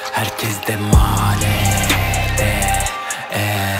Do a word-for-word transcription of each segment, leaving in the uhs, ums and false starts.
Herkes de mahallede e.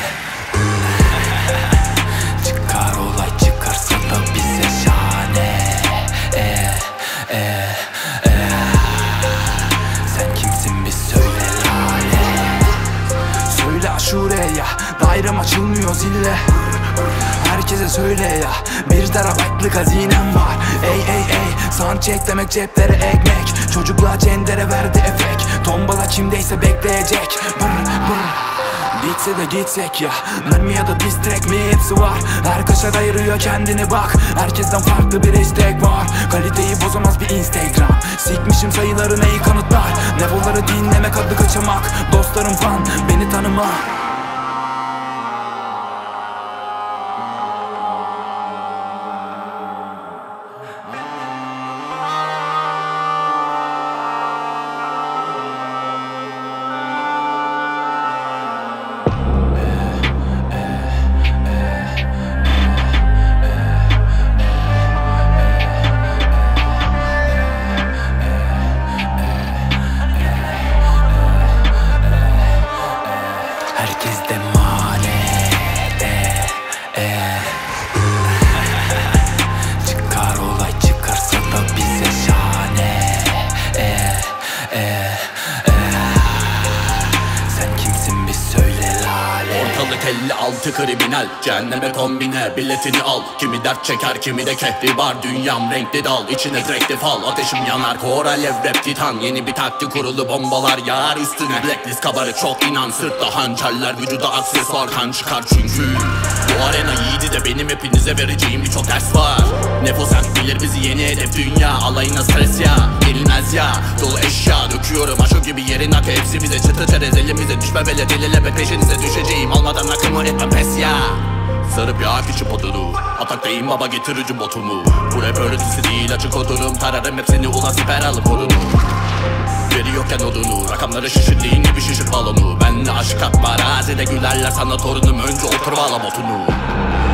Çıkar olay çıkarsa da bize şahane e, e, e. Sen kimsin bir söyle lale. Söyle aşureye, dairem açılmıyor zille. Herkese söyle ya, bir terabaytlık hazinem var. Ey ey ey, soundcheck demek ceplere ekmek. Çocukluğa cendere verdi efek. Tombala kimdeyse bekleyecek. Brr brr. Bitse de gitsek ya, mermi ya da diss track mi hepsi var. Her kaşar ayırıyor kendini bak. Herkesten farklı bir istek var. Kaliteyi bozamaz bir Instagram. Sikmişim sayıları neyi kanıtlar. Nevoları dinlemek adı kaçamak. Dostlarım fan, beni tanıma. Herkes de mahallede e. Çıkar olay çıkarsa da bize şahane e, e, e. Sen kimsin bir söyle lale. Ortalık elli altı kriminal, cehenneme kombine biletini al. Kimi dert çeker kimi de kehribar, dünyam renkli dal, içine direktif al. Ateşim yanar, kor alev rap titan. Yeni bir taktik kurulu, bombalar yağar üstüne. Blacklist kabarık çok inan, sırtta hançerler, vücuda aksesuar, kan çıkar çünkü. Bu arena yiğidi de benim, hepinize vereceğim birçok ders var. Nefosent bilir bizi, yeni hedef dünya. Alayına stres ya, yenilmez ya. Dolu eşya döküyorum aşo gibi yerin akı. Hepsi bize çıtı çerez, elimize düşme bele delilebe. Peşinize düşeceğim, almadan akımı etmem pes ya. Sarıp yak içi podunu, ataktayım baba getirici botumu. Bu rap öğretisi değil açık oturum, tararım hepsini ulan siper alıp korunu. Veri yokken odunu, rakamları şişirdiğin gibi şişir balonu. Benle aşk atma, razide gülerler sana torunum, önce otur bağla botunu.